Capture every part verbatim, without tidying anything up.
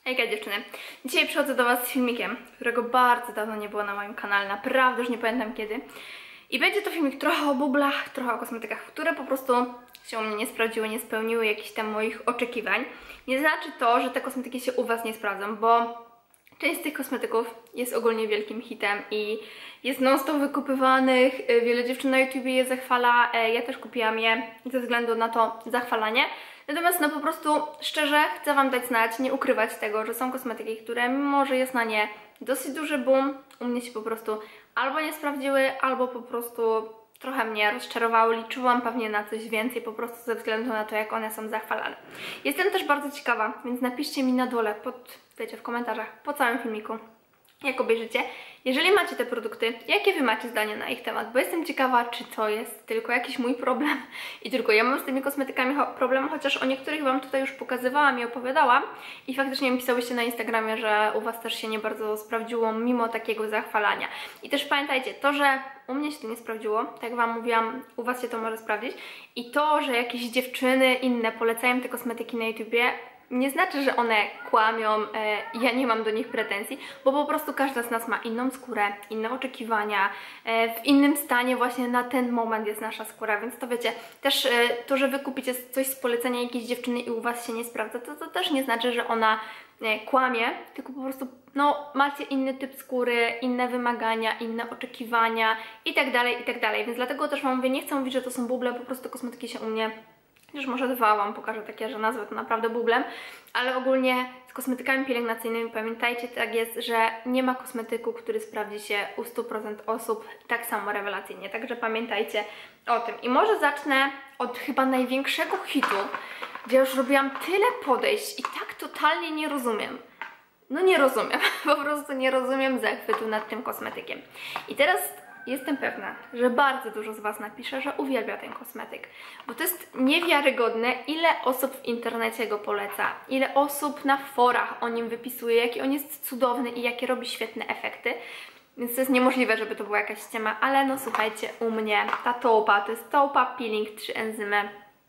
Hejka dziewczyny, dzisiaj przychodzę do Was z filmikiem, którego bardzo dawno nie było na moim kanale, naprawdę już nie pamiętam kiedy. I będzie to filmik trochę o bublach, trochę o kosmetykach, które po prostu się u mnie nie sprawdziły, nie spełniły jakichś tam moich oczekiwań. Nie znaczy to, że te kosmetyki się u Was nie sprawdzą, bo część z tych kosmetyków jest ogólnie wielkim hitem i jest non-stop wykupywanych, wiele dziewczyn na YouTubie je zachwala, ja też kupiłam je ze względu na to zachwalanie. Natomiast no po prostu szczerze chcę Wam dać znać, nie ukrywać tego, że są kosmetyki, które mimo, że jest na nie dosyć duży boom, u mnie się po prostu albo nie sprawdziły, albo po prostu trochę mnie rozczarowały. Liczyłam pewnie na coś więcej po prostu ze względu na to, jak one są zachwalane. Jestem też bardzo ciekawa, więc napiszcie mi na dole, pod, wiecie, w komentarzach po całym filmiku, jak obejrzycie, jeżeli macie te produkty, jakie Wy macie zdanie na ich temat, bo jestem ciekawa, czy to jest tylko jakiś mój problem i tylko ja mam z tymi kosmetykami problem, chociaż o niektórych Wam tutaj już pokazywałam i opowiadałam i faktycznie mi pisałyście na Instagramie, że u Was też się nie bardzo sprawdziło mimo takiego zachwalania. I też pamiętajcie, to, że u mnie się to nie sprawdziło, tak jak Wam mówiłam, u Was się to może sprawdzić i to, że jakieś dziewczyny inne polecają te kosmetyki na YouTubie, nie znaczy, że one kłamią, e, ja nie mam do nich pretensji, bo po prostu każda z nas ma inną skórę, inne oczekiwania, e, w innym stanie właśnie na ten moment jest nasza skóra, więc to wiecie, też e, to, że Wy kupicie coś z polecenia jakiejś dziewczyny i u Was się nie sprawdza, to, to też nie znaczy, że ona e, kłamie, tylko po prostu no, macie inny typ skóry, inne wymagania, inne oczekiwania i tak dalej, i tak dalej, więc dlatego też Wam mówię, nie chcę mówić, że to są buble, po prostu kosmetyki się u mnie już może dwa Wam pokażę takie, że nazwę to naprawdę bublem, ale ogólnie z kosmetykami pielęgnacyjnymi pamiętajcie, tak jest, że nie ma kosmetyku, który sprawdzi się u stu procent osób tak samo rewelacyjnie, także pamiętajcie o tym. I może zacznę od chyba największego hitu, gdzie już robiłam tyle podejść i tak totalnie nie rozumiem. No nie rozumiem, po prostu nie rozumiem zachwytu nad tym kosmetykiem. I teraz jestem pewna, że bardzo dużo z Was napisze, że uwielbia ten kosmetyk, bo to jest niewiarygodne, ile osób w internecie go poleca, ile osób na forach o nim wypisuje, jaki on jest cudowny i jakie robi świetne efekty, więc to jest niemożliwe, żeby to była jakaś ściema, ale no słuchajcie, u mnie ta taupa, to jest taupa peeling trzy enzymy.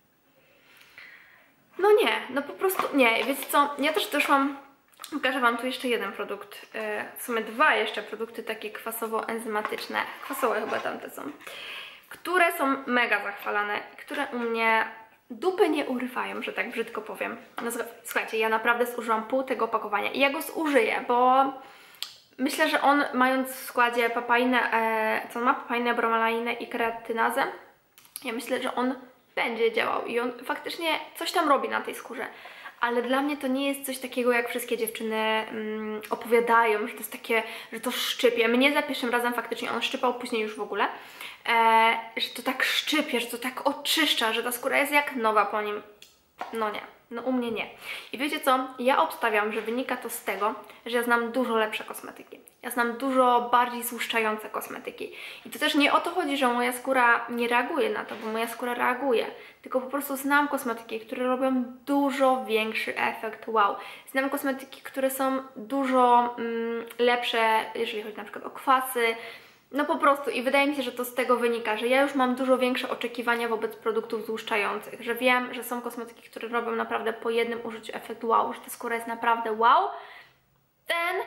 No nie, no po prostu nie, wiecie co, ja też też mam. Pokażę Wam tu jeszcze jeden produkt, w sumie dwa jeszcze produkty takie kwasowo-enzymatyczne, kwasowe chyba tamte są, które są mega zachwalane i które u mnie dupy nie urywają, że tak brzydko powiem. No słuchajcie, ja naprawdę zużyłam pół tego opakowania i ja go zużyję, bo myślę, że on mając w składzie papainę, e, co on ma? Papainę, bromelainę i kreatynazę, ja myślę, że on będzie działał i on faktycznie coś tam robi na tej skórze. Ale dla mnie to nie jest coś takiego, jak wszystkie dziewczyny mm, opowiadają, że to jest takie, że to szczypie. Mnie za pierwszym razem faktycznie on szczypał, później już w ogóle, e, że to tak szczypie, że to tak oczyszcza, że ta skóra jest jak nowa po nim. No nie, no u mnie nie. I wiecie co, ja obstawiam, że wynika to z tego, że ja znam dużo lepsze kosmetyki. Ja znam dużo bardziej złuszczające kosmetyki. I to też nie o to chodzi, że moja skóra nie reaguje na to, bo moja skóra reaguje. Tylko po prostu znam kosmetyki, które robią dużo większy efekt wow. Znam kosmetyki, które są dużo mm, lepsze, jeżeli chodzi na przykład o kwasy. No po prostu i wydaje mi się, że to z tego wynika, że ja już mam dużo większe oczekiwania wobec produktów złuszczających, że wiem, że są kosmetyki, które robią naprawdę po jednym użyciu efekt wow, że ta skóra jest naprawdę wow. Ten,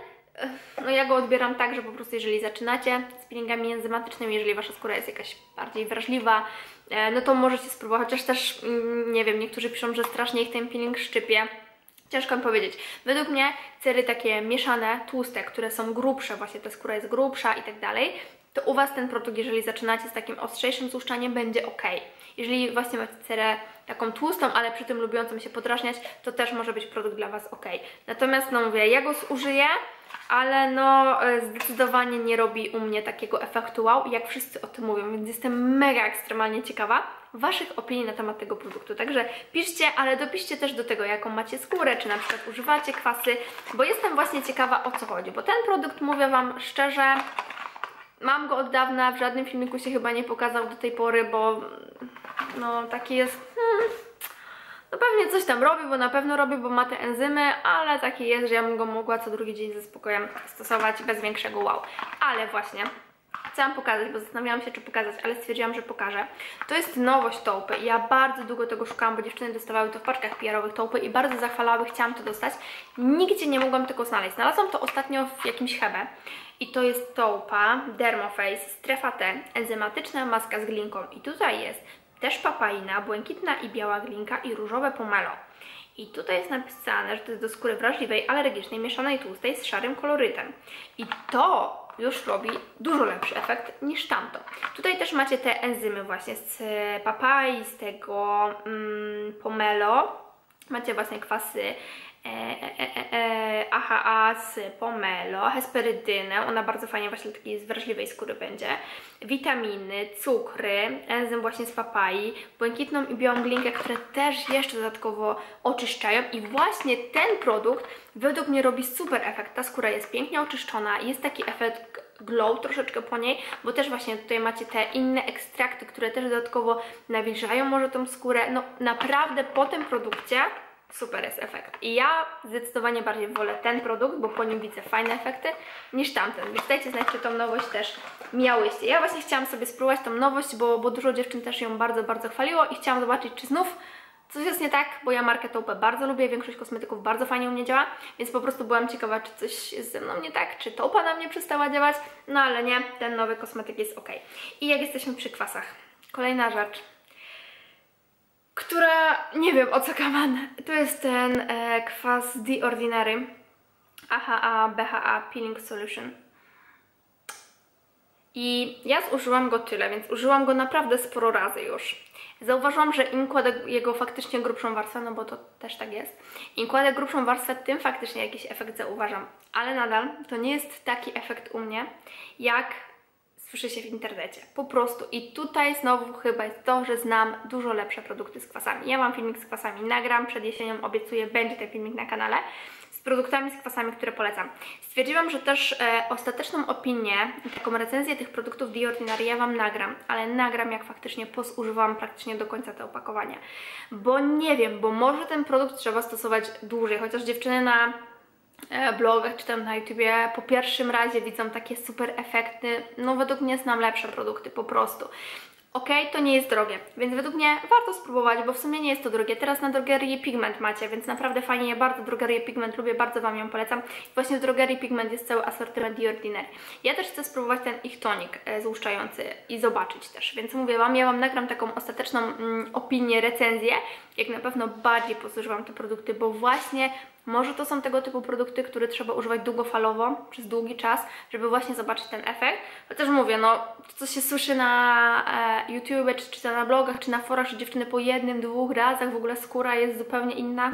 no ja go odbieram tak, że po prostu jeżeli zaczynacie z peelingami enzymatycznymi, jeżeli Wasza skóra jest jakaś bardziej wrażliwa, no to możecie spróbować, chociaż też, nie wiem, niektórzy piszą, że strasznie ich ten peeling szczypie. Ciężko mi powiedzieć. Według mnie cery takie mieszane, tłuste, które są grubsze, właśnie ta skóra jest grubsza i tak dalej, to u Was ten produkt, jeżeli zaczynacie z takim ostrzejszym złuszczaniem, będzie ok. Jeżeli właśnie macie cerę taką tłustą, ale przy tym lubiącą się podrażniać, to też może być produkt dla Was ok. Natomiast, no mówię, ja go zużyję, ale no zdecydowanie nie robi u mnie takiego efektu wow, jak wszyscy o tym mówią, więc jestem mega ekstremalnie ciekawa Waszych opinii na temat tego produktu. Także piszcie, ale dopiszcie też do tego, jaką macie skórę, czy na przykład używacie kwasy, bo jestem właśnie ciekawa, o co chodzi, bo ten produkt, mówię Wam szczerze, mam go od dawna, w żadnym filmiku się chyba nie pokazał do tej pory, bo no taki jest, hmm, no pewnie coś tam robi, bo na pewno robi, bo ma te enzymy, ale taki jest, że ja bym go mogła co drugi dzień ze spokojem stosować bez większego wow. Ale właśnie, chciałam pokazać, bo zastanawiałam się, czy pokazać, ale stwierdziłam, że pokażę. To jest nowość Taupy i ja bardzo długo tego szukałam, bo dziewczyny dostawały to w paczkach P R-owych Taupy i bardzo zachwalały, chciałam to dostać. Nigdzie nie mogłam tego znaleźć. Znalazłam to ostatnio w jakimś Hebe. I to jest Taupa Dermoface Strefa T, enzymatyczna maska z glinką. I tutaj jest też papaina, błękitna i biała glinka i różowe pomelo. I tutaj jest napisane, że to jest do skóry wrażliwej, alergicznej, mieszanej tłustej z szarym kolorytem. I to już robi dużo lepszy efekt niż tamto. Tutaj też macie te enzymy właśnie z papai, z tego mm, pomelo. Macie właśnie kwasy E, e, e, A H A z pomelo, hesperydynę, ona bardzo fajnie właśnie takiej z wrażliwej skóry będzie, witaminy, cukry, enzym właśnie z papai, błękitną i białą glinkę, które też jeszcze dodatkowo oczyszczają i właśnie ten produkt według mnie robi super efekt. Ta skóra jest pięknie oczyszczona, jest taki efekt glow troszeczkę po niej, bo też właśnie tutaj macie te inne ekstrakty, które też dodatkowo nawilżają może tą skórę. No naprawdę po tym produkcie super jest efekt. I ja zdecydowanie bardziej wolę ten produkt, bo po nim widzę fajne efekty niż tamten. Więc dajcie znać, czy tą nowość też miałyście. Ja właśnie chciałam sobie spróbować tą nowość, bo, bo dużo dziewczyn też ją bardzo, bardzo chwaliło i chciałam zobaczyć, czy znów coś jest nie tak, bo ja markę Taupę bardzo lubię, większość kosmetyków bardzo fajnie u mnie działa, więc po prostu byłam ciekawa, czy coś jest ze mną nie tak, czy Taupa na mnie przestała działać, no ale nie, ten nowy kosmetyk jest ok. I jak jesteśmy przy kwasach, kolejna rzecz, która nie wiem o co kaman. To jest ten e, kwas The Ordinary A H A B H A Peeling Solution. I ja zużyłam go tyle, więc użyłam go naprawdę sporo razy już. Zauważyłam, że im kładę jego faktycznie grubszą warstwę, no bo to też tak jest, im kładę grubszą warstwę, tym faktycznie jakiś efekt zauważam. Ale nadal to nie jest taki efekt u mnie, jak słyszy się w internecie. Po prostu. I tutaj znowu chyba jest to, że znam dużo lepsze produkty z kwasami. Ja mam filmik z kwasami, nagram przed jesienią, obiecuję, będzie ten filmik na kanale, z produktami, z kwasami, które polecam. Stwierdziłam, że też e, ostateczną opinię, taką recenzję tych produktów The Ordinary ja Wam nagram, ale nagram jak faktycznie pozużywałam praktycznie do końca te opakowania. Bo nie wiem, bo może ten produkt trzeba stosować dłużej, chociaż dziewczyny na blogach czy tam na YouTubie po pierwszym razie widzą takie super efekty. No według mnie znam lepsze produkty po prostu. Ok, to nie jest drogie, więc według mnie warto spróbować, bo w sumie nie jest to drogie. Teraz na drogerii Pigment macie, więc naprawdę fajnie, ja bardzo drogerię Pigment lubię, bardzo Wam ją polecam. I właśnie w drogerii Pigment jest cały asortyment The Ordinary. Ja też chcę spróbować ten ich tonik e, złuszczający i zobaczyć też, więc mówię Wam, ja Wam nagram taką ostateczną mm, opinię, recenzję, jak na pewno bardziej pozużywam te produkty, bo właśnie może to są tego typu produkty, które trzeba używać długofalowo, przez długi czas, żeby właśnie zobaczyć ten efekt. Chociaż mówię, no to co się słyszy na e, YouTube, czy, czy na blogach, czy na forach, że dziewczyny po jednym, dwóch razach w ogóle skóra jest zupełnie inna.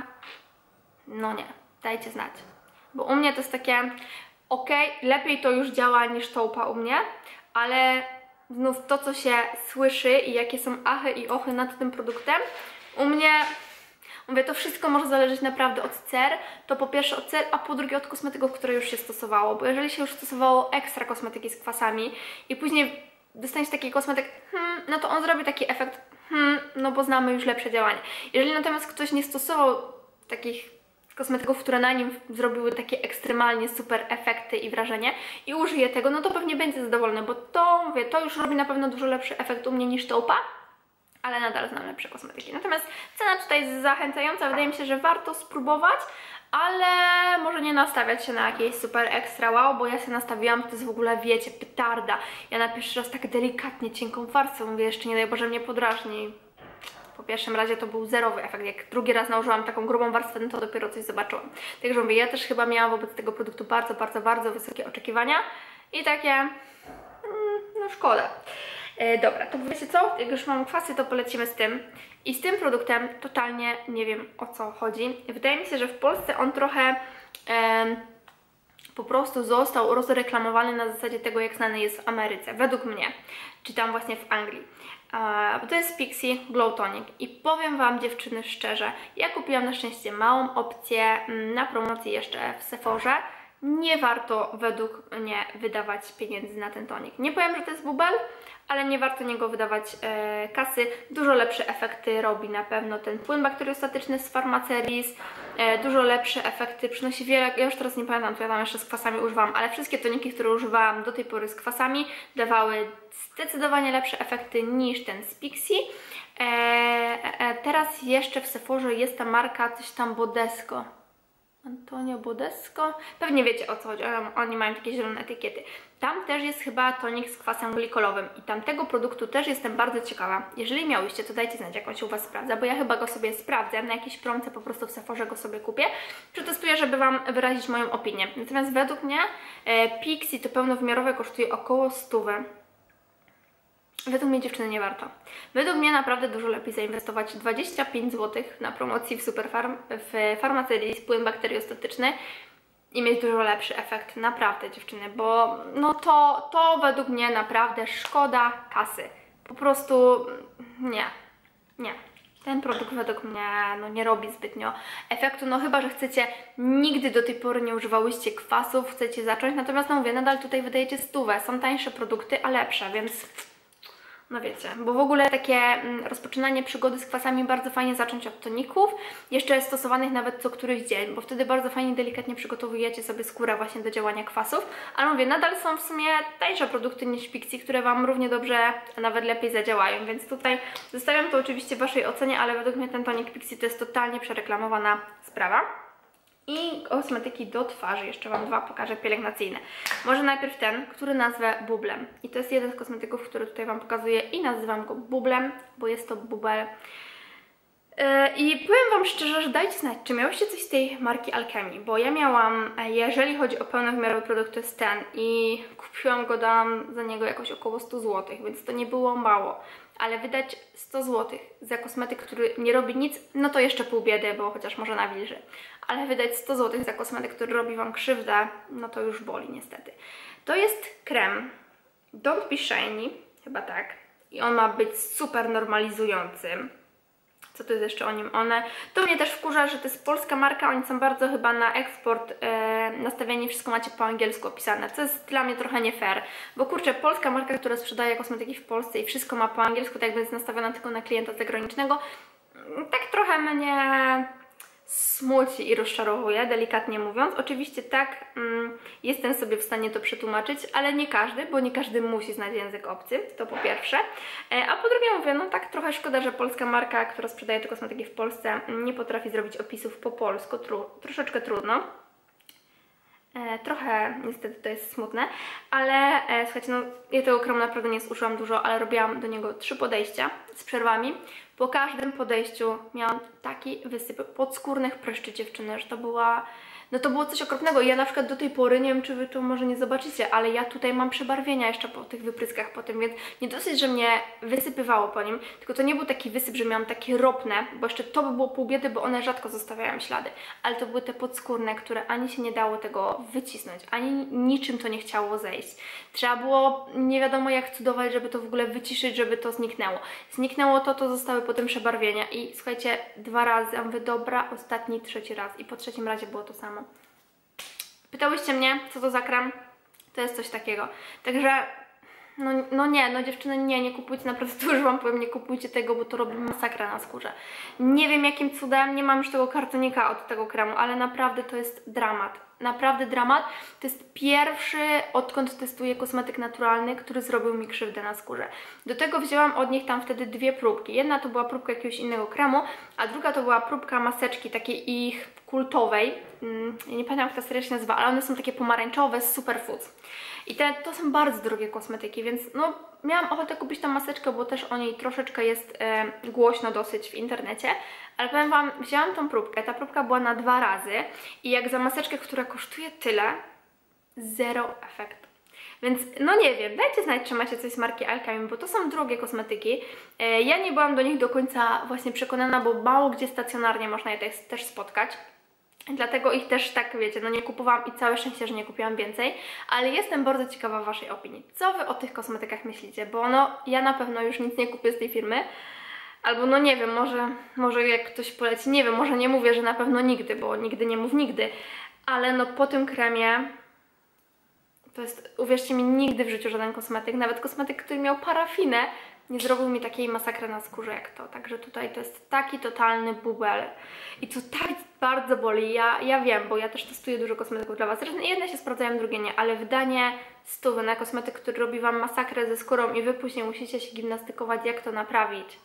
No nie, dajcie znać. Bo u mnie to jest takie, ok, lepiej to już działa niż Taupa u mnie, ale znów to, co się słyszy i jakie są achy i ochy nad tym produktem, u mnie... Mówię, to wszystko może zależeć naprawdę od cer, to po pierwsze od cer, a po drugie od kosmetyków, które już się stosowało, bo jeżeli się już stosowało ekstra kosmetyki z kwasami i później dostaniesz taki kosmetyk, hmm, no to on zrobi taki efekt, hmm, no bo znamy już lepsze działanie. Jeżeli natomiast ktoś nie stosował takich kosmetyków, które na nim zrobiły takie ekstremalnie super efekty i wrażenie i użyje tego, no to pewnie będzie zadowolony, bo to, mówię, to już robi na pewno dużo lepszy efekt u mnie niż Taupa, ale nadal znam lepsze kosmetyki. Natomiast cena tutaj jest zachęcająca, wydaje mi się, że warto spróbować, ale może nie nastawiać się na jakieś super ekstra wow, bo ja się nastawiłam, to jest w ogóle, wiecie, petarda. Ja na pierwszy raz tak delikatnie, cienką warstwę, mówię, jeszcze nie daj Boże mnie podrażni. Po pierwszym razie to był zerowy efekt, jak drugi raz nałożyłam taką grubą warstwę, no to dopiero coś zobaczyłam. Także mówię, ja też chyba miałam wobec tego produktu bardzo, bardzo, bardzo wysokie oczekiwania i takie, mm, no szkoda. E, dobra, to wiecie co? Jak już mam kwasy, to polecimy z tym. I z tym produktem totalnie nie wiem o co chodzi. Wydaje mi się, że w Polsce on trochę e, po prostu został rozreklamowany na zasadzie tego, jak znany jest w Ameryce, według mnie, czy tam właśnie w Anglii. E, to jest Pixi Glow Tonic i powiem Wam, dziewczyny, szczerze, ja kupiłam na szczęście małą opcję na promocji jeszcze w Sephorze. nie warto według mnie wydawać pieniędzy na ten tonik. Nie powiem, że to jest bubel, ale nie warto niego wydawać e, kasy. Dużo lepsze efekty robi na pewno ten płyn bakteriostatyczny z Pharmaceris. E, dużo lepsze efekty, przynosi wiele, ja już teraz nie pamiętam, co ja tam jeszcze z kwasami używam, ale wszystkie toniki, które używałam do tej pory z kwasami, dawały zdecydowanie lepsze efekty niż ten z Pixi. E, e, teraz jeszcze w Sephorze jest ta marka, coś tam Bodesco. Antonio Bodesco. Pewnie wiecie, o co chodzi, oni mają takie zielone etykiety. Tam też jest chyba tonik z kwasem glikolowym i tamtego produktu też jestem bardzo ciekawa. Jeżeli miałyście, to dajcie znać, jak on się u Was sprawdza, bo ja chyba go sobie sprawdzę, na jakiejś promce po prostu w Sephorze go sobie kupię. Przetestuję, żeby Wam wyrazić moją opinię. Natomiast według mnie e, Pixi to pełnowymiarowe kosztuje około stówę. Według mnie, dziewczyny, nie warto. Według mnie naprawdę dużo lepiej zainwestować dwadzieścia pięć złotych na promocji w Superfarm, w Pharmaceris płyn bakteriostatyczny i mieć dużo lepszy efekt. Naprawdę, dziewczyny, bo no to, to według mnie naprawdę szkoda kasy. Po prostu nie, nie. Ten produkt według mnie no, nie robi zbytnio efektu, no chyba że chcecie, nigdy do tej pory nie używałyście kwasów, chcecie zacząć, natomiast no mówię, nadal tutaj wydajecie stówę, są tańsze produkty, a lepsze, więc no wiecie, bo w ogóle takie rozpoczynanie przygody z kwasami bardzo fajnie zacząć od toników, jeszcze stosowanych nawet co któryś dzień, bo wtedy bardzo fajnie, delikatnie przygotowujecie sobie skórę właśnie do działania kwasów, ale mówię, nadal są w sumie tańsze produkty niż Pixi, które Wam równie dobrze, a nawet lepiej zadziałają, więc tutaj zostawiam to oczywiście w Waszej ocenie, ale według mnie ten tonik Pixi to jest totalnie przereklamowana sprawa. I kosmetyki do twarzy, jeszcze Wam dwa pokażę pielęgnacyjne. Może najpierw ten, który nazwę bublem. I to jest jeden z kosmetyków, który tutaj Wam pokazuję i nazywam go bublem, bo jest to bubel. Yy, I powiem Wam szczerze, że dajcie znać, czy miałyście coś z tej marki Alchemy, bo ja miałam, jeżeli chodzi o pełnowymiarowy produkt, to jest ten i kupiłam go, dałam za niego jakoś około sto złotych, więc to nie było mało. Ale wydać sto złotych za kosmetyk, który nie robi nic, no to jeszcze pół biedy, bo chociaż może nawilży. Ale wydać sto złotych za kosmetyk, który robi Wam krzywdę, no to już boli niestety. To jest krem Don't Be Shiny, chyba tak. I on ma być super normalizujący. Co to jest jeszcze o nim? One, to mnie też wkurza, że to jest polska marka, oni są bardzo chyba na eksport e, nastawieni, wszystko macie po angielsku opisane, co jest dla mnie trochę nie fair, bo kurczę, polska marka, która sprzedaje kosmetyki w Polsce i wszystko ma po angielsku, tak jakby jest nastawiona tylko na klienta zagranicznego, tak trochę mnie smuci i rozczarowuje, delikatnie mówiąc. Oczywiście tak, mm, jestem sobie w stanie to przetłumaczyć, ale nie każdy, bo nie każdy musi znać język obcy, to po pierwsze. E, a po drugie mówię, no tak trochę szkoda, że polska marka, która sprzedaje te kosmetyki w Polsce, nie potrafi zrobić opisów po polsku, Tru, troszeczkę trudno. E, trochę niestety to jest smutne, ale e, słuchajcie, no ja tego kremu naprawdę nie zużyłam dużo, ale robiłam do niego trzy podejścia z przerwami. Po każdym podejściu miałam taki wysyp podskórnych pryszczy, dziewczyny, że to była... No to było coś okropnego i ja na przykład do tej pory, nie wiem czy Wy to może nie zobaczycie, ale ja tutaj mam przebarwienia jeszcze po tych wypryskach po tym, więc nie dosyć, że mnie wysypywało po nim, tylko to nie był taki wysyp, że miałam takie ropne, bo jeszcze to by było pół biedy, bo one rzadko zostawiają ślady, ale to były te podskórne, które ani się nie dało tego wycisnąć, ani niczym to nie chciało zejść. Trzeba było nie wiadomo jak cudować, żeby to w ogóle wyciszyć, żeby to zniknęło. Zniknęło to, to zostały potem przebarwienia i słuchajcie, dwa razy, ja mówię, dobra, ostatni, trzeci raz i po trzecim razie było to samo. Pytałyście mnie, co to za krem? To jest coś takiego. Także, no, no nie, no dziewczyny, nie, nie kupujcie, naprawdę to już Wam powiem, nie kupujcie tego, bo to robi masakra na skórze. Nie wiem jakim cudem, nie mam już tego kartonika od tego kremu, ale naprawdę to jest dramat. Naprawdę dramat. To jest pierwszy, odkąd testuję kosmetyk naturalny, który zrobił mi krzywdę na skórze. Do tego wzięłam od nich tam wtedy dwie próbki. Jedna to była próbka jakiegoś innego kremu, a druga to była próbka maseczki, takiej ich kultowej. Ja nie pamiętam jak ta seria się nazywa, ale one są takie pomarańczowe z Superfoods. I te, to są bardzo drogie kosmetyki, więc no miałam ochotę kupić tą maseczkę, bo też o niej troszeczkę jest e, głośno dosyć w internecie. Ale powiem Wam, wzięłam tą próbkę, ta próbka była na dwa razy i jak za maseczkę, która kosztuje tyle, zero efektu. Więc no nie wiem, dajcie znać, czy macie coś z marki Alchemy, bo to są drogie kosmetyki. E, ja nie byłam do nich do końca właśnie przekonana, bo mało gdzie stacjonarnie można je też, też spotkać. Dlatego ich też tak, wiecie, no nie kupowałam i całe szczęście, że nie kupiłam więcej, ale jestem bardzo ciekawa Waszej opinii. Co Wy o tych kosmetykach myślicie? Bo no, ja na pewno już nic nie kupię z tej firmy, albo no nie wiem, może, może jak ktoś poleci, nie wiem, może nie mówię, że na pewno nigdy, bo nigdy nie mów nigdy, ale no po tym kremie to jest, uwierzcie mi, nigdy w życiu żaden kosmetyk, nawet kosmetyk, który miał parafinę, nie zrobił mi takiej masakry na skórze jak to. Także tutaj to jest taki totalny bubel. I to tak bardzo boli. Ja, ja wiem, bo ja też testuję dużo kosmetyków dla Was. Jedne się sprawdzają, drugie nie, ale wydanie stówy na kosmetyk, który robi Wam masakrę ze skórą i Wy później musicie się gimnastykować, jak to naprawić.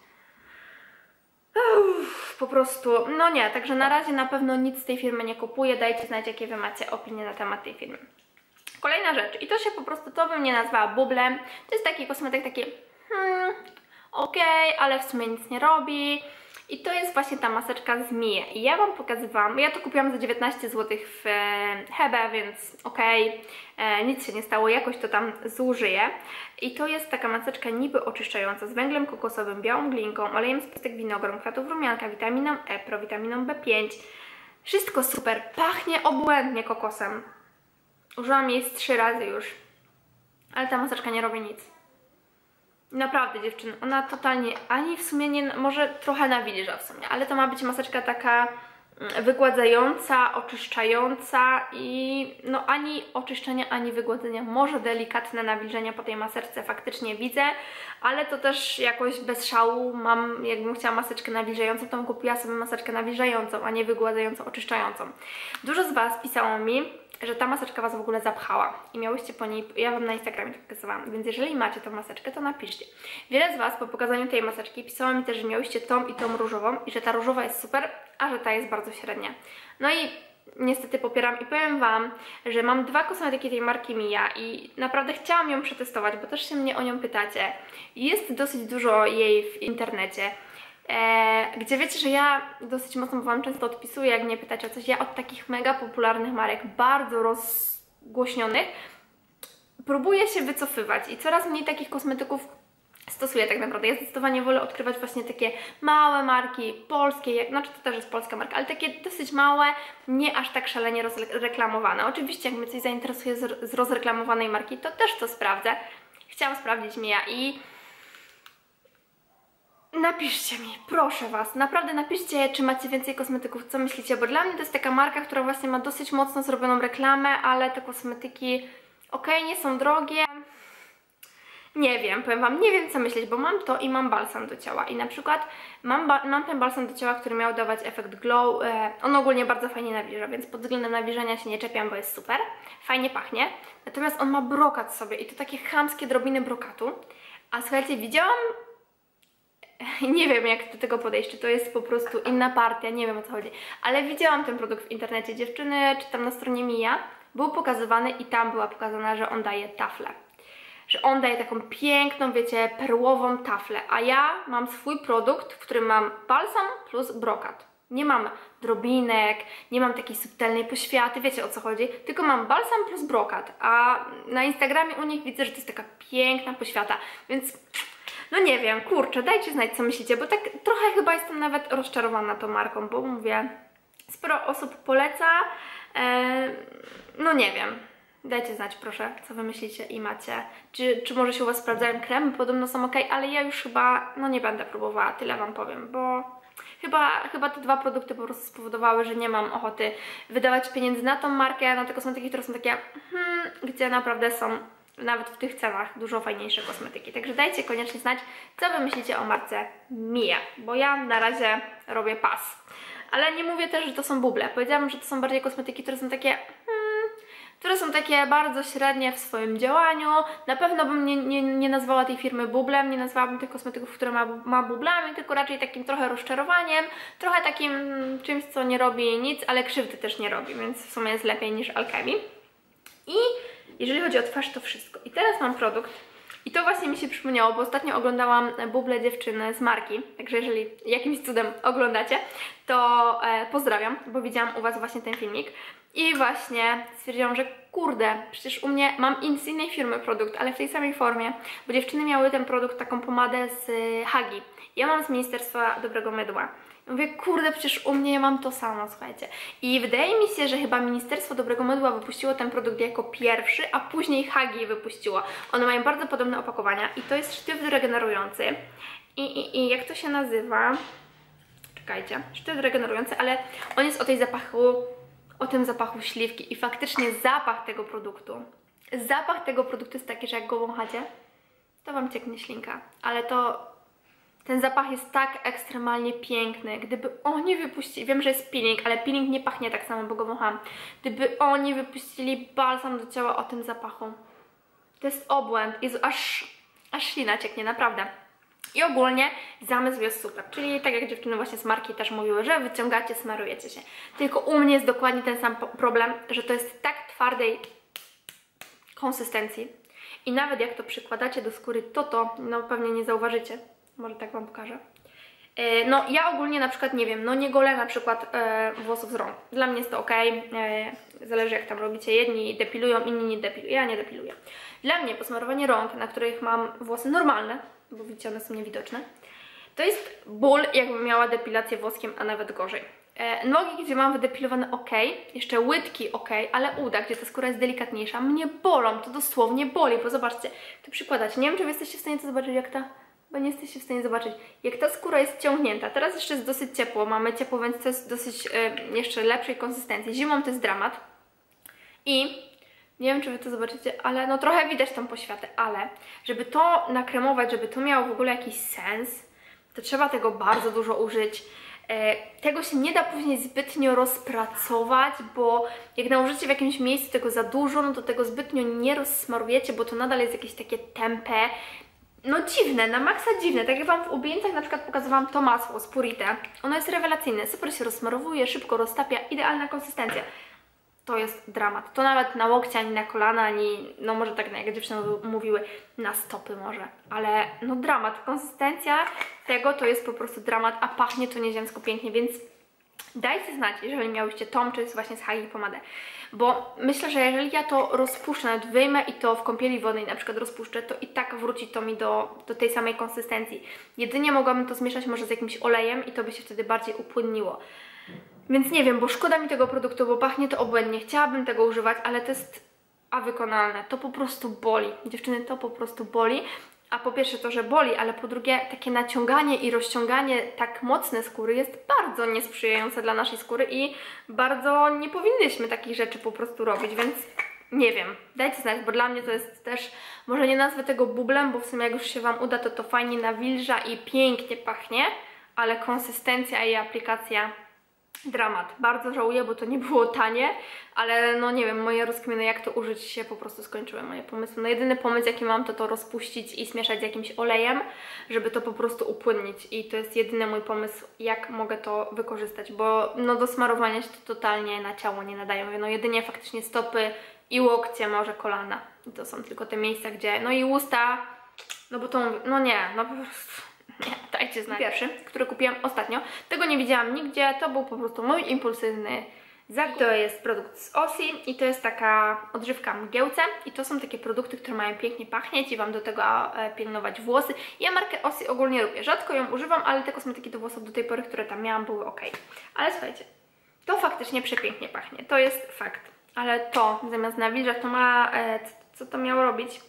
Uff, po prostu, no nie. Także na razie na pewno nic z tej firmy nie kupuję. Dajcie znać, jakie Wy macie opinie na temat tej firmy. Kolejna rzecz. I to się po prostu, to bym nie nazwała bublem. To jest taki kosmetyk, taki hmm, okej, okay, ale w sumie nic nie robi. I to jest właśnie ta maseczka z Mie. I ja Wam pokazywałam, ja to kupiłam za dziewiętnaście złotych w e, Hebe, więc okej, okay, nic się nie stało, jakoś to tam zużyję. I to jest taka maseczka niby oczyszczająca z węglem kokosowym, białą glinką, olejem z pestek winogron, kwiatów rumianka, witaminą E, prowitaminą B pięć. Wszystko super, pachnie obłędnie kokosem. Użyłam jej z trzy razy już, ale ta maseczka nie robi nic. Naprawdę, dziewczyny, ona totalnie, ani w sumie nie, może trochę nawilża w sumie, ale to ma być maseczka taka wygładzająca, oczyszczająca i no ani oczyszczenia, ani wygładzenia, może delikatne nawilżenia po tej maseczce faktycznie widzę, ale to też jakoś bez szału mam, jakbym chciała maseczkę nawilżającą, to bym kupiła sobie maseczkę nawilżającą, a nie wygładzającą, oczyszczającą. Dużo z Was pisało mi, że ta maseczka Was w ogóle zapchała i miałyście po niej, ja Wam na Instagramie to pokazywałam, więc jeżeli macie tą maseczkę, to napiszcie. Wiele z Was po pokazaniu tej maseczki pisało mi też, że miałyście tą i tą różową i że ta różowa jest super, a że ta jest bardzo średnia. No i niestety popieram i powiem Wam, że mam dwa kosmetyki tej marki Mia i naprawdę chciałam ją przetestować, bo też się mnie o nią pytacie. Jest dosyć dużo jej w internecie. Eee, gdzie wiecie, że ja dosyć mocno Wam często odpisuję, jak mnie pytacie o coś. Ja od takich mega popularnych marek, bardzo rozgłośnionych, próbuję się wycofywać i coraz mniej takich kosmetyków stosuję tak naprawdę. Ja zdecydowanie wolę odkrywać właśnie takie małe marki, polskie, jak, znaczy to też jest polska marka, ale takie dosyć małe, nie aż tak szalenie rozreklamowane. Oczywiście jak mnie coś zainteresuje z, z rozreklamowanej marki, to też to sprawdzę. Chciałam sprawdzić Mia i napiszcie mi, proszę Was, naprawdę napiszcie, czy macie więcej kosmetyków, co myślicie, bo dla mnie to jest taka marka, która właśnie ma dosyć mocno zrobioną reklamę, ale te kosmetyki, okej, okay, nie są drogie. Nie wiem, powiem Wam, nie wiem co myśleć, bo mam to i mam balsam do ciała i na przykład mam, mam ten balsam do ciała, który miał dawać efekt glow, e, on ogólnie bardzo fajnie nawilża, więc pod względem nawilżenia się nie czepiam, bo jest super, fajnie pachnie, natomiast on ma brokat sobie i to takie chamskie drobiny brokatu, a słuchajcie, widziałam, nie wiem jak do tego podejść, czy to jest po prostu inna partia, nie wiem o co chodzi, ale widziałam ten produkt w internecie, dziewczyny, czy tam na stronie Mia, był pokazywany i tam była pokazana, że on daje taflę. Że on daje taką piękną, wiecie, perłową taflę, a ja mam swój produkt, w którym mam balsam plus brokat. Nie mam drobinek, nie mam takiej subtelnej poświaty, wiecie o co chodzi, tylko mam balsam plus brokat, a na Instagramie u nich widzę, że to jest taka piękna poświata, więc no nie wiem, kurczę, dajcie znać co myślicie, bo tak trochę chyba jestem nawet rozczarowana tą marką, bo mówię, sporo osób poleca, ee, no nie wiem. Dajcie znać proszę, co Wy myślicie i macie. Czy, czy może się u Was sprawdzają kremy? Podobno są ok, ale ja już chyba, no nie będę próbowała, tyle Wam powiem, bo chyba, chyba te dwa produkty po prostu spowodowały, że nie mam ochoty wydawać pieniędzy na tą markę, na te kosmetyki, które są takie, hmm, gdzie naprawdę są nawet w tych cenach dużo fajniejsze kosmetyki. Także dajcie koniecznie znać, co Wy myślicie o marce Mia, bo ja na razie robię pas. Ale nie mówię też, że to są buble. Powiedziałam, że to są bardziej kosmetyki, które są takie, hmm, które są takie bardzo średnie w swoim działaniu. Na pewno bym nie, nie, nie nazwała tej firmy bublem, nie nazwałabym tych kosmetyków, które ma, ma bublami, tylko raczej takim trochę rozczarowaniem, trochę takim mm, czymś, co nie robi nic, ale krzywdy też nie robi, więc w sumie jest lepiej niż Alchemy. I jeżeli chodzi o twarz, to wszystko. I teraz mam produkt. I to właśnie mi się przypomniało, bo ostatnio oglądałam buble dziewczyny z marki, także jeżeli jakimś cudem oglądacie, to e, pozdrawiam, bo widziałam u Was właśnie ten filmik. I właśnie stwierdziłam, że kurde, przecież u mnie mam z innej firmy produkt, ale w tej samej formie, bo dziewczyny miały ten produkt, taką pomadę z Hagi. Ja mam z Ministerstwa Dobrego Mydła. I mówię, kurde, przecież u mnie ja mam to samo, słuchajcie. I wydaje mi się, że chyba Ministerstwo Dobrego Mydła wypuściło ten produkt jako pierwszy, a później Hagi wypuściło. One mają bardzo podobne opakowania i to jest sztyw regenerujący. I, i, i jak to się nazywa? Czekajcie, sztyw regenerujący, ale on jest o tej zapachu o tym zapachu śliwki i faktycznie zapach tego produktu, zapach tego produktu jest taki, że jak go wąchacie, to Wam cieknie ślinka, ale to ten zapach jest tak ekstremalnie piękny. Gdyby oni wypuścili, wiem, że jest peeling, ale peeling nie pachnie tak samo, bo go wącham. Gdyby oni wypuścili balsam do ciała o tym zapachu, to jest obłęd. Jezu, aż, aż ślina cieknie, naprawdę. I ogólnie zamysł jest super, czyli tak jak dziewczyny właśnie z marki też mówiły, że wyciągacie, smarujecie się. Tylko u mnie jest dokładnie ten sam problem, że to jest tak twardej konsystencji i nawet jak to przykładacie do skóry, to to, no pewnie nie zauważycie. Może tak Wam pokażę. E, no ja ogólnie na przykład, nie wiem, no nie golę na przykład e, włosów z rąk. Dla mnie jest to ok, e, zależy jak tam robicie. Jedni depilują, inni nie depilują. Ja nie depiluję. Dla mnie posmarowanie rąk, na których mam włosy normalne, bo widzicie, one są niewidoczne, to jest ból, jakbym miała depilację włoskiem, a nawet gorzej. E, nogi, gdzie mam wydepilowane ok, jeszcze łydki ok, ale uda, gdzie ta skóra jest delikatniejsza, mnie bolą, to dosłownie boli, bo zobaczcie, to przykładacie. Nie wiem, czy Wy jesteście w stanie to zobaczyć, jak ta... bo nie jesteście w stanie zobaczyć, jak ta skóra jest ciągnięta. Teraz jeszcze jest dosyć ciepło, mamy ciepło, więc to jest dosyć y, jeszcze lepszej konsystencji. Zimą to jest dramat. I nie wiem, czy Wy to zobaczycie, ale no trochę widać tą poświatę, ale żeby to nakremować, żeby to miało w ogóle jakiś sens, to trzeba tego bardzo dużo użyć. E, tego się nie da później zbytnio rozpracować, bo jak nałożycie w jakimś miejscu tego za dużo, no to tego zbytnio nie rozsmarujecie, bo to nadal jest jakieś takie tępe. No dziwne, na maksa dziwne. Tak jak Wam w ubieńcach na przykład pokazywałam to masło z Purite. Ono jest rewelacyjne, super się rozsmarowuje, szybko roztapia, idealna konsystencja. To jest dramat. To nawet na łokcie, ani na kolana, ani, no może tak jak dziewczyny mówiły, na stopy może. Ale no dramat. Konsystencja tego to jest po prostu dramat, a pachnie to nieziemsko pięknie, więc dajcie znać, jeżeli miałyście tą, czy jest właśnie z Hagi pomadę. Bo myślę, że jeżeli ja to rozpuszczę, nawet wyjmę i to w kąpieli wodnej na przykład rozpuszczę, to i tak wróci to mi do, do tej samej konsystencji. Jedynie mogłabym to zmieszać może z jakimś olejem i to by się wtedy bardziej upłynniło. Więc nie wiem, bo szkoda mi tego produktu, bo pachnie to obłędnie. Chciałabym tego używać, ale to jest awykonalne. To po prostu boli. Dziewczyny, to po prostu boli. A po pierwsze to, że boli, ale po drugie takie naciąganie i rozciąganie tak mocne skóry jest bardzo niesprzyjające dla naszej skóry i bardzo nie powinnyśmy takich rzeczy po prostu robić, więc nie wiem, dajcie znać, bo dla mnie to jest też, może nie nazwę tego bublem, bo w sumie jak już się Wam uda, to to fajnie nawilża i pięknie pachnie, ale konsystencja i aplikacja dramat. Bardzo żałuję, bo to nie było tanie, ale no nie wiem, moje rozkminy jak to użyć się po prostu skończyły, moje pomysły. No jedyny pomysł jaki mam to to rozpuścić i zmieszać z jakimś olejem, żeby to po prostu upłynnić i to jest jedyny mój pomysł, jak mogę to wykorzystać, bo no do smarowania się to totalnie na ciało nie nadają. No jedynie faktycznie stopy i łokcie, może kolana. I to są tylko te miejsca, gdzie, no i usta, no bo to, no nie, no po prostu... Nie, dajcie znać. Pierwszy, który kupiłam ostatnio, tego nie widziałam nigdzie, to był po prostu mój impulsywny zakup. To jest produkt z Ossi i to jest taka odżywka mgiełce i to są takie produkty, które mają pięknie pachnieć i Wam do tego e, pielęgnować włosy. Ja markę Ossi ogólnie lubię, rzadko ją używam, ale te kosmetyki do włosów do tej pory, które tam miałam, były ok. Ale słuchajcie, to faktycznie przepięknie pachnie, to jest fakt. Ale to, zamiast nawilżać, to ma, e, co to miało robić?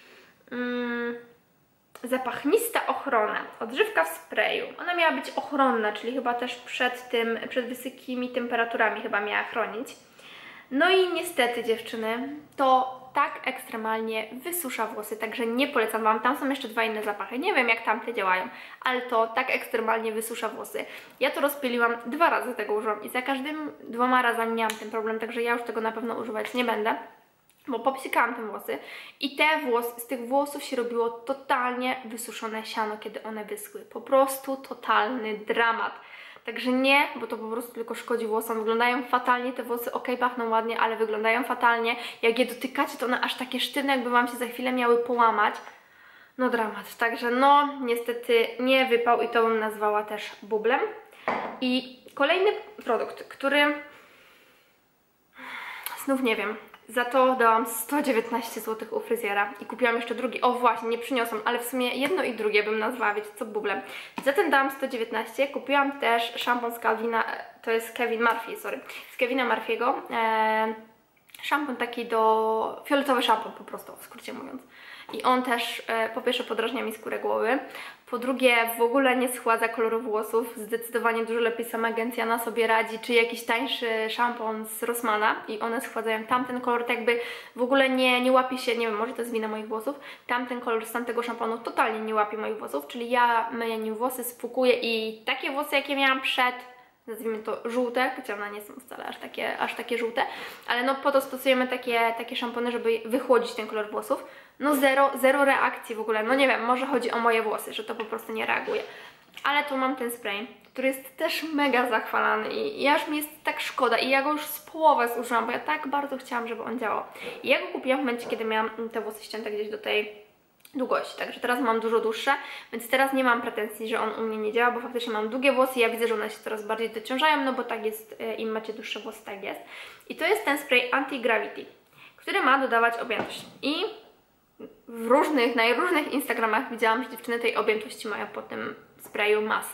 Mm... Zapachnista ochrona, odżywka w sprayu. Ona miała być ochronna, czyli chyba też przed tym, przed wysokimi temperaturami chyba miała chronić. No i niestety dziewczyny, to tak ekstremalnie wysusza włosy, także nie polecam Wam. Tam są jeszcze dwa inne zapachy, nie wiem jak tamte działają, ale to tak ekstremalnie wysusza włosy. Ja to rozpyliłam, dwa razy tego użyłam i za każdym dwoma razami miałam ten problem, także ja już tego na pewno używać nie będę. Bo popsikałam te włosy i te włosy, z tych włosów się robiło totalnie wysuszone siano, kiedy one wyschły. Po prostu totalny dramat. Także nie, bo to po prostu tylko szkodzi włosom. Wyglądają fatalnie, te włosy ok, pachną ładnie, ale wyglądają fatalnie. Jak je dotykacie, to one aż takie sztywne, jakby Wam się za chwilę miały połamać. No dramat. Także no, niestety nie wypał i to bym nazwała też bublem. I kolejny produkt, który... Znów nie wiem... Za to dałam sto dziewiętnaście złotych u fryzjera i kupiłam jeszcze drugi. O właśnie, nie przyniosłam, ale w sumie jedno i drugie bym nazwała, wiecie co, bublem. Za ten dałam sto dziewiętnaście. Kupiłam też szampon z Calvina, to jest Kevin Murphy, sorry, z Kevina Murphy'ego. Eee, szampon taki do... fioletowy szampon po prostu, w skrócie mówiąc. I on też e, po pierwsze podrażnia mi skórę głowy, po drugie w ogóle nie schładza koloru włosów, zdecydowanie dużo lepiej sama Gentiana sobie radzi, czy jakiś tańszy szampon z Rossmana i one schładzają tamten kolor, tak jakby w ogóle nie, nie łapie się, nie wiem, może to jest wina moich włosów, tamten kolor z tamtego szamponu totalnie nie łapie moich włosów, czyli ja myję nim włosy, spukuję i takie włosy, jakie miałam przed, nazwijmy to żółte, chociaż one nie są wcale aż takie, aż takie żółte, ale no po to stosujemy takie, takie szampony, żeby wychłodzić ten kolor włosów. No zero, zero reakcji w ogóle, no nie wiem, może chodzi o moje włosy, że to po prostu nie reaguje. Ale tu mam ten spray, który jest też mega zachwalany i, i aż mi jest tak szkoda i ja go już z połowę zużyłam, bo ja tak bardzo chciałam, żeby on działał. I ja go kupiłam w momencie, kiedy miałam te włosy ścięte gdzieś do tej długości, także teraz mam dużo dłuższe, więc teraz nie mam pretensji, że on u mnie nie działa, bo faktycznie mam długie włosy i ja widzę, że one się coraz bardziej dociążają, no bo tak jest, im macie dłuższe włosy, tak jest. I to jest ten spray Anti-Gravity, który ma dodawać objętość i w różnych, na różnych Instagramach widziałam, że dziewczyny tej objętości mają po tym sprayu masę.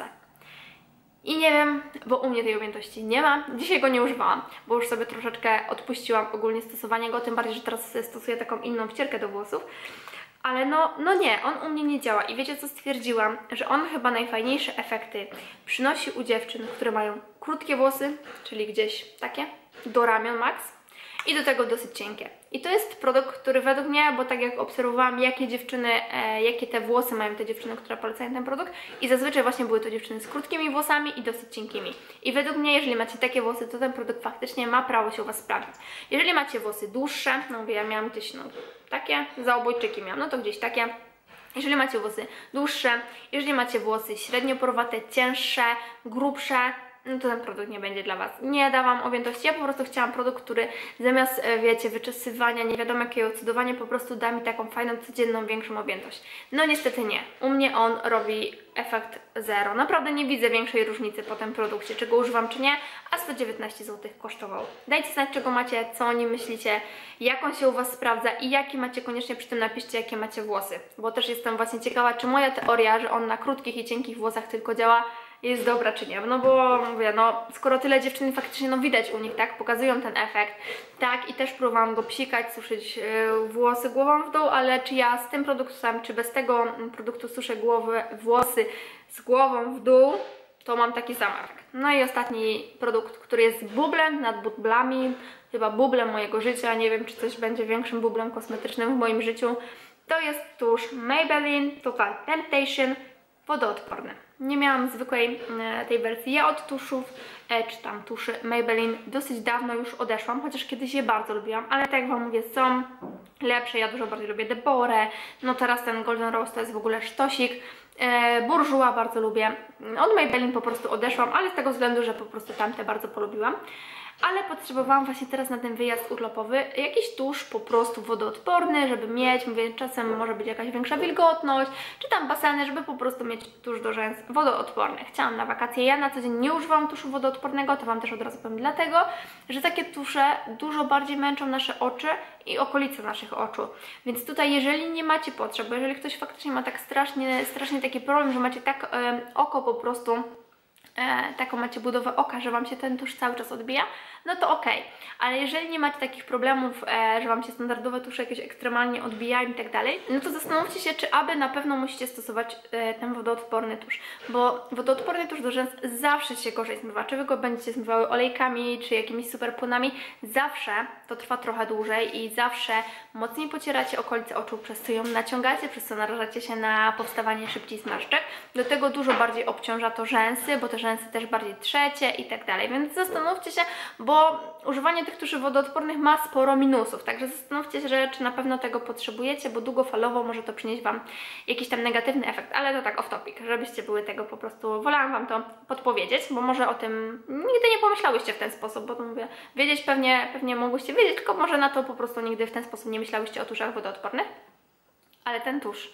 I nie wiem, bo u mnie tej objętości nie ma. Dzisiaj go nie używałam, bo już sobie troszeczkę odpuściłam ogólnie stosowanie go, tym bardziej, że teraz stosuję taką inną wcierkę do włosów. Ale no, no nie, on u mnie nie działa i wiecie co stwierdziłam? Że on chyba najfajniejsze efekty przynosi u dziewczyn, które mają krótkie włosy, czyli gdzieś takie, do ramion max i do tego dosyć cienkie. I to jest produkt, który według mnie, bo tak jak obserwowałam, jakie dziewczyny, e, jakie te włosy mają te dziewczyny, które polecają ten produkt i zazwyczaj właśnie były to dziewczyny z krótkimi włosami i dosyć cienkimi. I według mnie, jeżeli macie takie włosy, to ten produkt faktycznie ma prawo się u Was sprawdzić. Jeżeli macie włosy dłuższe, no mówię, ja miałam gdzieś no, takie, za obojczyki miałam, no to gdzieś takie. Jeżeli macie włosy dłuższe, jeżeli macie włosy średnio porowate, cięższe, grubsze, no to ten produkt nie będzie dla Was. Nie da Wam objętości. Ja po prostu chciałam produkt, który zamiast, wiecie, wyczesywania, nie wiadomo jakiego cudowania, po prostu da mi taką fajną, codzienną, większą objętość. No niestety nie. U mnie on robi efekt zero. Naprawdę nie widzę większej różnicy po tym produkcie, czy go używam, czy nie, a sto dziewiętnaście złotych kosztował. Dajcie znać, czego macie, co o nim myślicie, jak on się u Was sprawdza i jakie macie, koniecznie przy tym napiszcie, jakie macie włosy. Bo też jestem właśnie ciekawa, czy moja teoria, że on na krótkich i cienkich włosach tylko działa, jest dobra czy nie, no bo mówię, no skoro tyle dziewczyn faktycznie no widać u nich, tak, pokazują ten efekt, tak, i też próbowałam go psikać, suszyć yy, włosy głową w dół, ale czy ja z tym produktem, czy bez tego produktu suszę głowy, włosy z głową w dół, to mam taki sam efekt. No i ostatni produkt, który jest bublem nad bublami, chyba bublem mojego życia, nie wiem, czy coś będzie większym bublem kosmetycznym w moim życiu, to jest tusz Maybelline Total Temptation wodoodporny. Nie miałam zwykłej e, tej wersji. Ja od tuszów, e, czy tam tuszy Maybelline dosyć dawno już odeszłam, chociaż kiedyś je bardzo lubiłam, ale tak jak Wam mówię, są lepsze. Ja dużo bardziej lubię Deborę, no teraz ten Golden Rose to jest w ogóle sztosik. E, Bourjois bardzo lubię. Od Maybelline po prostu odeszłam, ale z tego względu, że po prostu tamte bardzo polubiłam. Ale potrzebowałam właśnie teraz na ten wyjazd urlopowy jakiś tusz po prostu wodoodporny, żeby mieć, mówię, czasem może być jakaś większa wilgotność, czy tam baseny, żeby po prostu mieć tusz do rzęs wodoodporny. Chciałam na wakacje, ja na co dzień nie używam tuszu wodoodpornego, to Wam też od razu powiem dlatego, że takie tusze dużo bardziej męczą nasze oczy i okolice naszych oczu. Więc tutaj jeżeli nie macie potrzeb, bo jeżeli ktoś faktycznie ma tak strasznie, strasznie taki problem, że macie tak e, oko po prostu, E, taką macie budowę oka, że Wam się ten tusz cały czas odbija, no to okej. Ale jeżeli nie macie takich problemów, e, że Wam się standardowe tusze jakieś ekstremalnie odbijają i tak dalej, no to zastanówcie się, czy aby na pewno musicie stosować e, ten wodoodporny tusz. Bo wodoodporny tusz do rzęs zawsze się gorzej zmywa. Czy Wy go będziecie zmywały olejkami, czy jakimiś super płynami, zawsze to trwa trochę dłużej i zawsze mocniej pocieracie okolice oczu, przez co ją naciągacie, przez co narażacie się na powstawanie szybciej zmarszczek. Do tego dużo bardziej obciąża to rzęsy, bo te rzęsy też bardziej trzecie i tak dalej. Więc zastanówcie się, bo używanie tych tuszy wodoodpornych ma sporo minusów, także zastanówcie się, że czy na pewno tego potrzebujecie, bo długofalowo może to przynieść Wam jakiś tam negatywny efekt, ale to tak off topic, żebyście były tego po prostu, wolałam Wam to podpowiedzieć, bo może o tym nigdy nie pomyślałyście w ten sposób, bo to mówię, wiedzieć pewnie, pewnie mogłyście wiedzieć, tylko może na to po prostu nigdy w ten sposób nie myślałyście o tuszach wodoodpornych, ale ten tusz,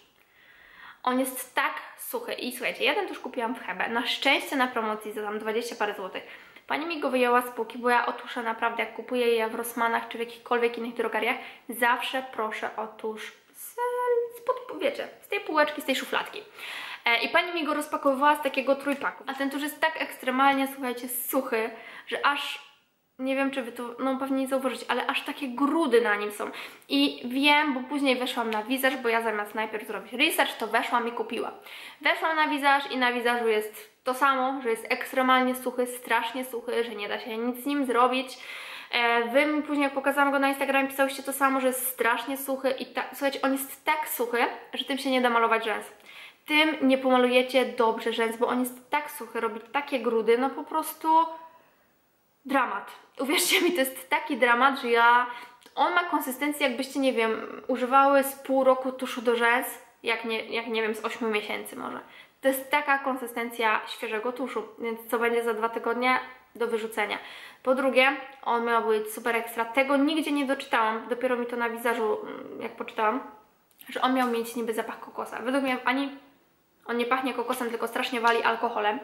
on jest tak suchy i słuchajcie, ja ten tusz kupiłam w Hebe, na szczęście na promocji za tam dwadzieścia parę złotych. Pani mi go wyjęła z półki, bo ja o tusze naprawdę, jak kupuję je w Rossmanach czy w jakichkolwiek innych drogeriach, zawsze proszę o tusz z, z, wiecie, z tej półeczki, z tej szufladki. E, I pani mi go rozpakowywała z takiego trójpaku. A ten tusz jest tak ekstremalnie, słuchajcie, suchy, że aż nie wiem, czy wy to, no pewnie nie zauważycie, ale aż takie grudy na nim są. I wiem, bo później weszłam na wizaż, bo ja zamiast najpierw zrobić research, to weszłam i kupiłam. Weszłam na wizaż i na wizażu jest to samo, że jest ekstremalnie suchy, strasznie suchy, że nie da się nic z nim zrobić. Wy mi później, jak pokazałam go na Instagramie, pisałyście to samo, że jest strasznie suchy i ta, słuchajcie, on jest tak suchy, że tym się nie da malować rzęs. Tym nie pomalujecie dobrze rzęs, bo on jest tak suchy, robi takie grudy, no po prostu dramat. Uwierzcie mi, to jest taki dramat, że ja... On ma konsystencję, jakbyście, nie wiem, używały z pół roku tuszu do rzęs, jak nie, jak nie wiem, z ośmiu miesięcy może. To jest taka konsystencja świeżego tuszu, więc co będzie za dwa tygodnie? Do wyrzucenia. Po drugie, on miał być super ekstra. Tego nigdzie nie doczytałam, dopiero mi to na wizażu, jak poczytałam, że on miał mieć niby zapach kokosa. Według mnie ani on nie pachnie kokosem, tylko strasznie wali alkoholem.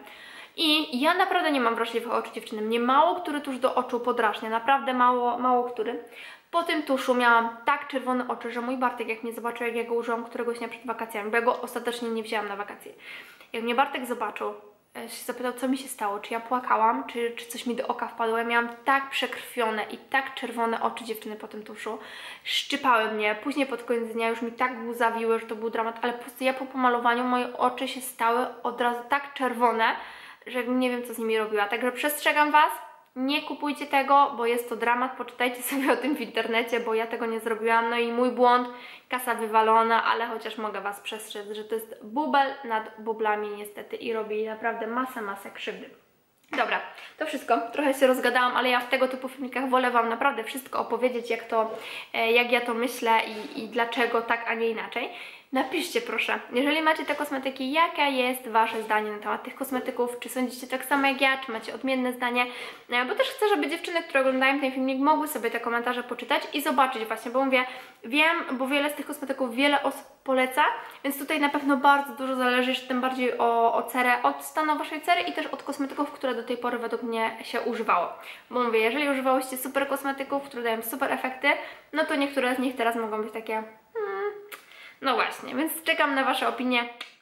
I ja naprawdę nie mam wrażliwych oczu, dziewczyny. Mnie mało który tusz do oczu podrażnia, naprawdę mało, mało który. Po tym tuszu miałam tak czerwone oczy, że mój Bartek, jak mnie zobaczył, jak ja go użyłam któregoś dnia przed wakacjami, bo ja go ostatecznie nie wzięłam na wakacje. Jak mnie Bartek zobaczył, się zapytał, co mi się stało, czy ja płakałam, czy, czy coś mi do oka wpadło. Ja miałam tak przekrwione i tak czerwone oczy, dziewczyny, po tym tuszu. Szczypały mnie. Później pod koniec dnia już mi tak łzawiły, że to był dramat, ale po prostu ja po pomalowaniu moje oczy się stały od razu tak czerwone, że nie wiem, co z nimi robiła. Także przestrzegam Was, nie kupujcie tego, bo jest to dramat. Poczytajcie sobie o tym w internecie, bo ja tego nie zrobiłam. No i mój błąd, kasa wywalona, ale chociaż mogę Was przestrzec, że to jest bubel nad bublami niestety i robi naprawdę masę, masę krzywdy. Dobra, to wszystko. Trochę się rozgadałam, ale ja w tego typu filmikach wolę Wam naprawdę wszystko opowiedzieć, jak to, jak ja to myślę i, i dlaczego tak, a nie inaczej. Napiszcie proszę, jeżeli macie te kosmetyki, jaka jest Wasze zdanie na temat tych kosmetyków, czy sądzicie tak samo jak ja, czy macie odmienne zdanie, bo też chcę, żeby dziewczyny, które oglądają ten filmik, mogły sobie te komentarze poczytać i zobaczyć właśnie, bo mówię, wiem, bo wiele z tych kosmetyków wiele osób poleca, więc tutaj na pewno bardzo dużo zależy, tym bardziej o, o cerę, od stanu Waszej cery i też od kosmetyków, które do tej pory według mnie się używało. Bo mówię, jeżeli używałyście super kosmetyków, które dają super efekty, no to niektóre z nich teraz mogą być takie... Hmm, no właśnie, więc czekam na Wasze opinie.